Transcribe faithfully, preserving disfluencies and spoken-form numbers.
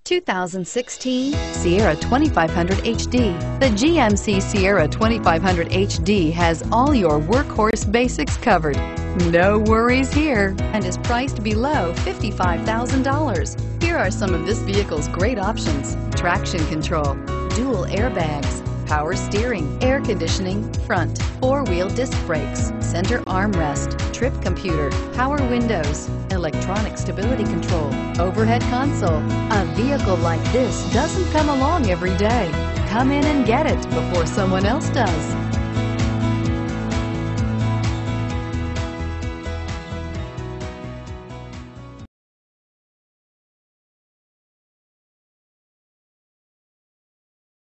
two thousand sixteen Sierra twenty-five hundred H D. The G M C Sierra twenty-five hundred H D has all your workhorse basics covered. No worries here, and is priced below fifty-five thousand dollars. Here are some of this vehicle's great options: traction control, dual airbags, power steering, air conditioning, front, four-wheel disc brakes, center armrest, trip computer, power windows, electronic stability control, overhead console. A vehicle like this doesn't come along every day. Come in and get it before someone else does.